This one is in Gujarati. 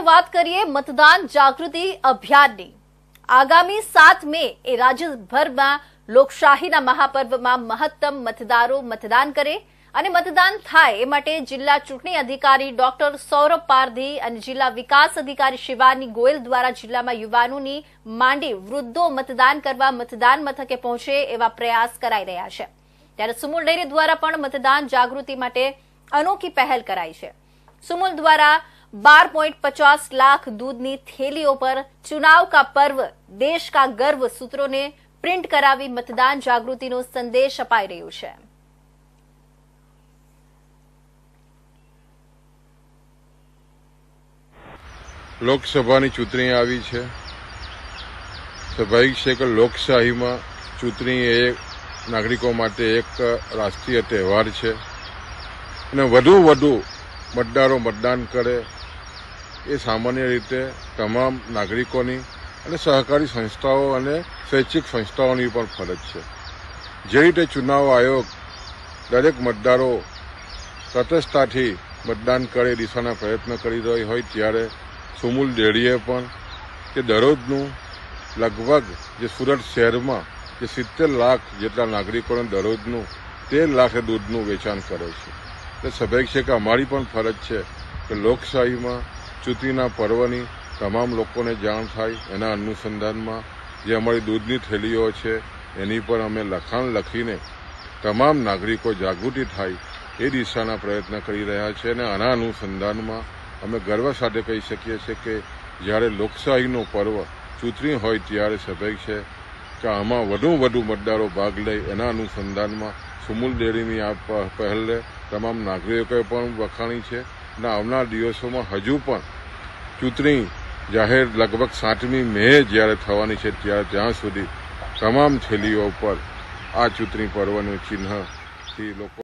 વાત કરીએ મતદાન જાગૃતિ અભિયાનની। આગામી 7 મે એ રાજ્યભરમાં લોકશાહીના મહાપર્વમાં મહત્તમ મતદારો મતદાન કરે અને મતદાન થાય એ માટે જિલ્લા ચૂંટણી અધિકારી ડોક્ટર સૌરભ પારધી અને જિલ્લા વિકાસ અધિકારી શિવાની ગોયલ દ્વારા જિલ્લામાં યુવાનોની માંડી વૃદ્ધો મતદાન કરવા મતદાન મથકે પહોંચે એવા પ્રયાસ કરાઈ રહ્યા છે। ત્યારે સુમુલ ડેરી દ્વારા પણ મતદાન જાગૃતિ માટે અનોખી પહેલ કરાઈ છે। सुमुल द्वारा 12.50 लाख दूधनी थैलियों पर चुनाव का पर्व देश का गर्व सूत्रों ने प्रिंट करावी मतदान जागृति नो संदेश अपाई रह्यो छे। લોકસભાની ચૂંટણી આવી છે। સ્વાભાવિક છે કે લોકશાહીમાં ચૂંટણી એ નાગરિકો માટે એક રાષ્ટ્રીય તહેવાર છે અને વધુ મતદારો મતદાન કરે એ સામાન્ય રીતે તમામ નાગરિકોની અને સહકારી સંસ્થાઓ અને શૈક્ષિક સંસ્થાઓની પણ ફરજ છે। જે રીતે ચુનાવ આયોગ દરેક મતદારો તટસ્થતાથી મતદાન કરે દિશાના પ્રયત્ન કરી રહી હોય ત્યારે સુમુલ ડેરીએ પણ કે દરરોજનું લગભગ જે સુરત શહેરમાં જે 70 લાખ જેટલા નાગરિકોને દરરોજનું 13 લાખ દૂધનું વેચાણ કરે છે। એટલે સ્વાભાવિક છે કે અમારી પણ ફરજ છે કે લોકશાહીમાં ચૂંટણીના પર્વની તમામ લોકોને જાણ થાય એના અનુસંધાનમાં જે અમારી દૂધની થેલીઓ છે એની પર અમે લખાણ લખીને તમામ નાગરિકો જાગૃતિ થાય એ દિશાના પ્રયત્ન કરી રહ્યા છે અને આના અનુસંધાનમાં અમે ગર્વ સાથે કહી શકીએ છીએ કે જ્યારે લોકશાહીનો પર્વ ચૂંટણી હોય ત્યારે સ્વાભાવિક છે કે આમાં વધુ મતદારો ભાગ લે એના અનુસંધાનમાં સુમુલ ડેરીની આ પહેલે તમામ નાગરિકોએ પણ વખાણી છે અને આવનાર દિવસોમાં હજુ પણ ચૂંટણી જાહેર લગભગ 7મી મે જ્યારે થવાની છે ત્યારે ત્યાં સુધી તમામ થેલીઓ પર આ ચૂંટણી પર્વનું ચિહ્નથી લોકો